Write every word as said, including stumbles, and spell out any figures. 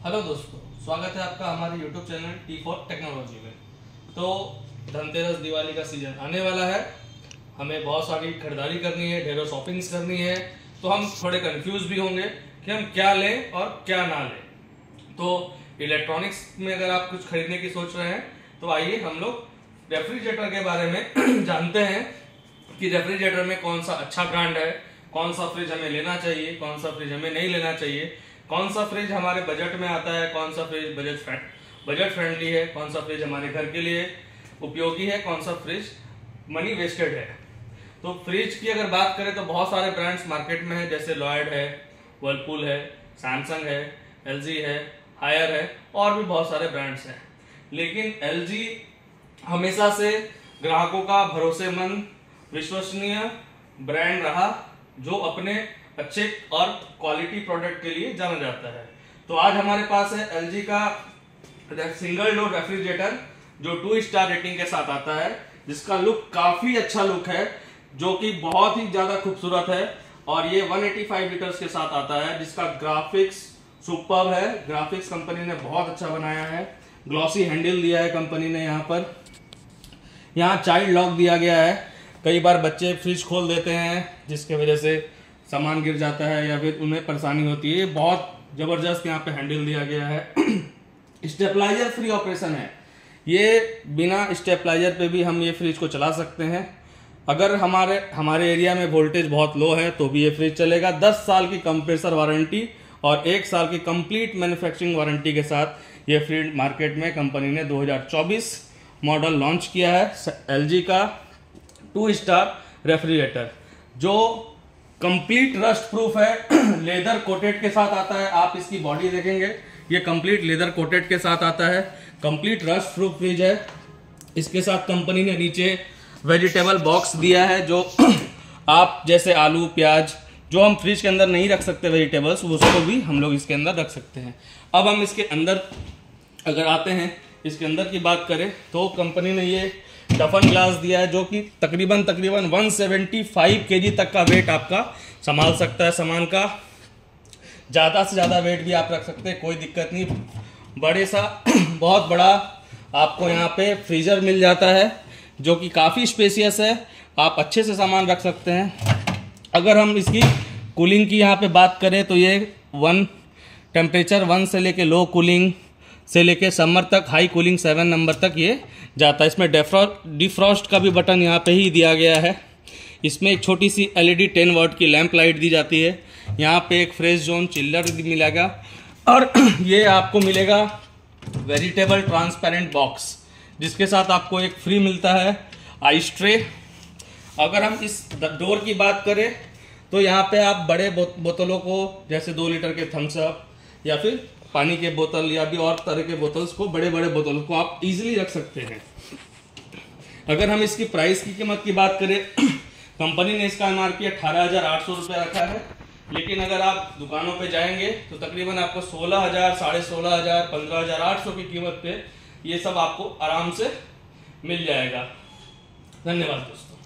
Hello दोस्तों, स्वागत है आपका हमारे YouTube channel T for technology में। तो धनतेरस दिवाली का सीजन आने वाला है, हमें बहुत सारी खरीदारी करनी है, ढेरों शॉपिंग्स करनी है, तो हम थोड़े कंफ्यूज भी होंगे कि हम क्या लें और क्या ना लें। तो इलेक्ट्रॉनिक्स में अगर आप कुछ खरीदने की सोच रहे हैं तो आइए हम लोग रेफ्रिजरेटर के बारे में जानते हैं कि रेफ्रिजरेटर में कौन सा अच्छा ब्रांड है, कौन सा फ्रिज हमें लेना चाहिए, कौन सा फ्रिज हमें नहीं लेना चाहिए, कौन सा फ्रिज हमारे बजट में आता है, कौन सा fridge budget friend budget friendly है, कौन सा फ्रिज हमारे घर के लिए उपयोगी है, कौन सा फ्रिज मनी वेस्टेड है। तो फ्रिज की अगर बात करें तो बहुत सारे ब्रांड्स मार्केट में है, जैसे लॉयड है, वर्लपूल है, सैमसंग है, एलजी है, हायर है और भी बहुत सारे ब्रांड्स हैं। लेकिन एलजी हमेशा से ग्राहकों का भरोसेमंद विश्वसनीय ब्रांड रहा, जो अपने अच्छे और क्वालिटी प्रोडक्ट के लिए जाना जाता है। तो आज हमारे पास है एलजी का सिंगल डोर रेफ्रिजरेटर जो टू स्टार रेटिंग के साथ आता है, जिसका लुक काफी अच्छा लुक है, जो कि बहुत ही ज्यादा खूबसूरत है। और ये एक सौ पचासी लीटर्स के साथ आता है, जिसका ग्राफिक्स सुपर्ब है। ग्राफिक्स कंपनी ने बहुत अच्छा बनाया है, ग्लॉसी हैंडल दिया है कंपनी ने। यहाँ पर यहाँ चाइल्ड लॉक दिया गया है। कई बार बच्चे फ्रिज खोल देते हैं जिसके वजह से सामान गिर जाता है या फिर उन्हें परेशानी होती है। बहुत जबरदस्त यहाँ पे हैंडल दिया गया है। स्टेबलाइजर फ्री ऑपरेशन है, ये बिना स्टेबलाइजर पे भी हम ये फ्रिज को चला सकते हैं। अगर हमारे हमारे एरिया में वोल्टेज बहुत लो है तो भी ये फ्रिज चलेगा। दस साल की कंप्रेसर वारंटी और एक साल की कंप्लीट मैन्युफैक्चरिंग वारंटी के साथ ये फ्रिज मार्केट में कंपनी ने दो हज़ार चौबीस मॉडल लॉन्च किया है। एलजी का टू स्टार रेफ्रिजरेटर जो कंप्लीट रस्ट प्रूफ है, लेदर कोटेड के साथ आता है। आप इसकी बॉडी देखेंगे, ये कंप्लीट लेदर कोटेड के साथ आता है। कंप्लीट रस्ट प्रूफ फ्रिज है। इसके साथ कंपनी ने नीचे वेजिटेबल बॉक्स दिया है, जो आप जैसे आलू प्याज जो हम फ्रिज के अंदर नहीं रख सकते वेजिटेबल्स, उसको भी हम लोग इसके अंदर रख सकते हैं। अब हम इसके अंदर अगर आते हैं, इसके अंदर की बात करें तो कंपनी ने ये टफन ग्लास दिया है, जो कि तकरीबन तकरीबन एक सौ पचहत्तर केजी तक का वेट आपका संभाल सकता है। सामान का ज़्यादा से ज़्यादा वेट भी आप रख सकते हैं, कोई दिक्कत नहीं। बड़े सा बहुत बड़ा आपको यहाँ पे फ्रीजर मिल जाता है, जो कि काफ़ी स्पेसियस है, आप अच्छे से सामान रख सकते हैं। अगर हम इसकी कूलिंग की यहाँ पे बात करें तो ये वन टेम्परेचर वन से लेके लो कूलिंग से लेके समर तक हाई कूलिंग सेवन नंबर तक ये जाता है। इसमें डेफ्रॉस्ट डिफ्रॉस्ट का भी बटन यहाँ पे ही दिया गया है। इसमें एक छोटी सी एलईडी टेन वॉट की लैंप लाइट दी जाती है। यहाँ पे एक फ्रेश जोन चिल्लर भी मिलेगा और ये आपको मिलेगा वेजिटेबल ट्रांसपेरेंट बॉक्स, जिसके साथ आपको एक फ्री मिलता है आइस ट्रे। अगर हम इस डोर की बात करें तो यहाँ पे आप बड़े बोतलों को, जैसे दो लीटर के थम्स अप या फिर पानी के बोतल या भी और तरह के बोतल्स को, बड़े बड़े बोतल को आप इजीली रख सकते हैं। अगर हम इसकी प्राइस की कीमत की बात करें, कंपनी ने इसका एमआरपी अठारह हजार आठ सौ रुपये रखा है, लेकिन अगर आप दुकानों पे जाएंगे तो तकरीबन आपको सोलह हजार साढ़े सोलह हजार पंद्रह हजार आठ सौ की कीमत पे ये सब आपको आराम से मिल जाएगा। धन्यवाद दोस्तों।